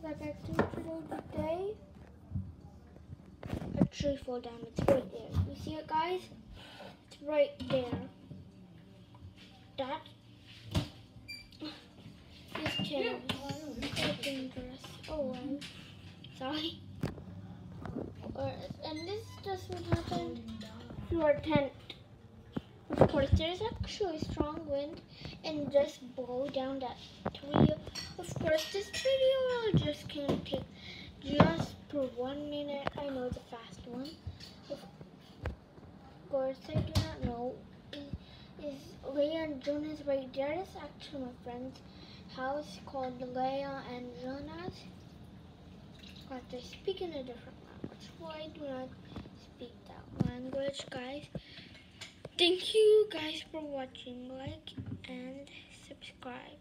Like I told you today. A tree fall down. It's right there. You see it, guys? It's right there. That is channel so dangerous. Oh, I'm sorry. And this just what happened to our tent. Of course, there's actually a strong wind and just blow down that tree. Of course, this video just can take just for 1 minute. I know it's a fast one. Of course, I do not know. Is Leah and Jonas right there? That's actually my friend's house called Leah and Jonas. But they speak in a different language. Well, I do not speak that language, guys. Thank you guys for watching. Like and subscribe.